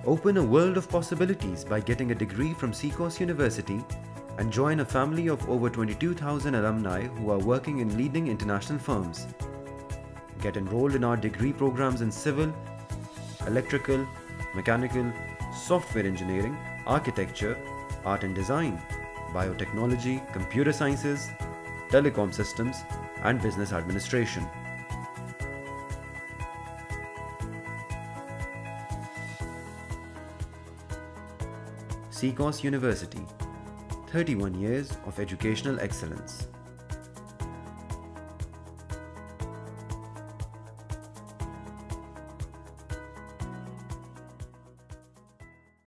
Open a world of possibilities by getting a degree from Cecos University and join a family of over 22,000 alumni who are working in leading international firms. Get enrolled in our degree programs in civil, electrical, mechanical, software engineering, architecture, art and design, biotechnology, computer sciences, telecom systems, and business administration. Cecos University, 31 years of educational excellence.